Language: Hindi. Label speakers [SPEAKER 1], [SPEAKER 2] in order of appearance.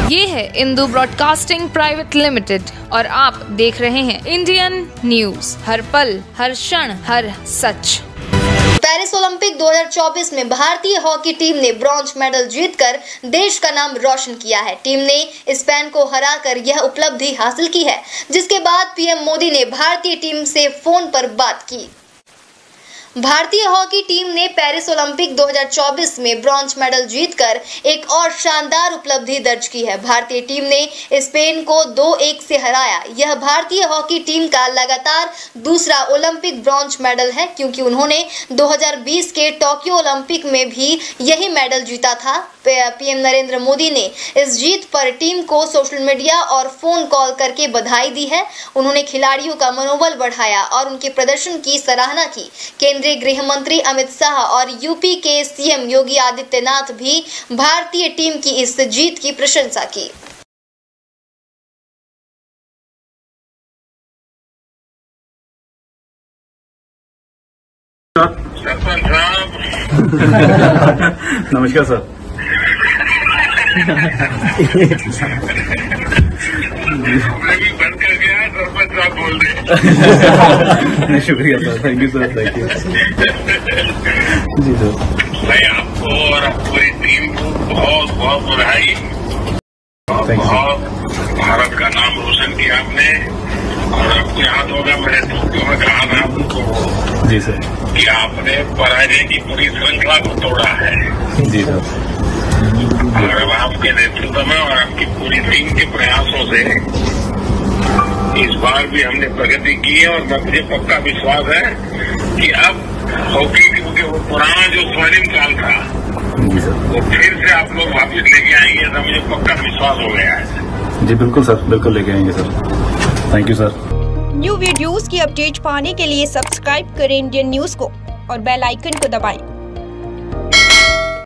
[SPEAKER 1] ये है इंदू ब्रॉडकास्टिंग प्राइवेट लिमिटेड और आप देख रहे हैं इंडियन न्यूज, हर पल, हर क्षण, हर सच।
[SPEAKER 2] पेरिस ओलंपिक 2024 में भारतीय हॉकी टीम ने ब्रॉन्ज मेडल जीतकर देश का नाम रोशन किया है। टीम ने स्पेन को हराकर यह उपलब्धि हासिल की है, जिसके बाद पीएम मोदी ने भारतीय टीम से फोन पर बात की। भारतीय हॉकी टीम ने पेरिस ओलंपिक 2024 में ब्रॉन्ज मेडल जीतकर एक और शानदार उपलब्धि दर्ज की है। भारतीय टीम ने स्पेन को 2-1 से हराया। यह भारतीय हॉकी टीम का लगातार दूसरा ओलंपिक ब्रॉन्ज मेडल है, क्योंकि उन्होंने 2020 के टोक्यो ओलंपिक में भी यही मेडल जीता था। पीएम नरेंद्र मोदी ने इस जीत पर टीम को सोशल मीडिया और फोन कॉल करके बधाई दी है। उन्होंने खिलाड़ियों का मनोबल बढ़ाया और उनके प्रदर्शन की सराहना की। केंद्रीय गृह मंत्री अमित शाह और यूपी के सीएम योगी आदित्यनाथ भी भारतीय टीम की इस जीत की प्रशंसा की।
[SPEAKER 3] नमस्कार सर।
[SPEAKER 4] बंद कर गया, सरपंच साहब बोल रहे।
[SPEAKER 3] शुक्रिया sir, thank you sir, thank you ji sir.
[SPEAKER 4] मैं आपको और पूरी टीम को बहुत बहुत बधाई। बहुत भारत का नाम रोशन किया आपने। और आपको याद होगा, मैंने टोक्यो में कहा था आपको
[SPEAKER 3] जी सर
[SPEAKER 4] कि आपने पराजय की पूरी श्रृंखला को तोड़ा है।
[SPEAKER 3] जी सर।
[SPEAKER 4] और अब आपके नेतृत्व में और आपकी पूरी टीम के प्रयासों से इस बार भी हमने प्रगति की है। और मुझे पक्का विश्वास है कि अब हॉकी, क्योंकि वो पुराना जो स्वर्णिम काल था, वो फिर से आप लोग वापस लेके आएंगे, तो मुझे पक्का विश्वास हो गया है।
[SPEAKER 3] जी बिल्कुल सर, बिल्कुल लेके आएंगे sir. Thank you sir.
[SPEAKER 5] New videos की अपडेट पाने के लिए सब्सक्राइब करें इंडियन न्यूज को और बेल आइकन को दबाएं।